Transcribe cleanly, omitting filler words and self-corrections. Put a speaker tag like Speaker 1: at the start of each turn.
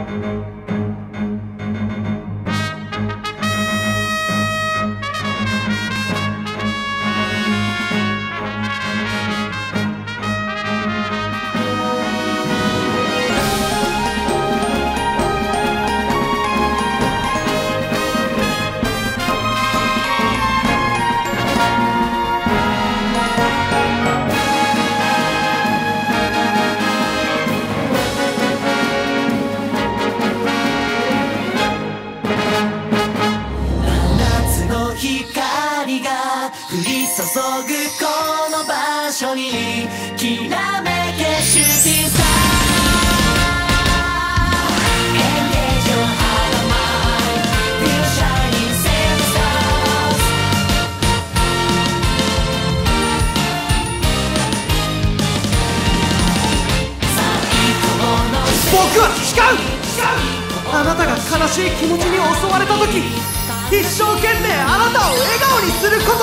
Speaker 1: 降り注ぐこの場所にきらめけシューティングスター Engage your heart and mind Feel shining same stars 最高の僕は誓うあなたが悲しい気持ちに襲われた時一生懸命あなたを笑顔にすること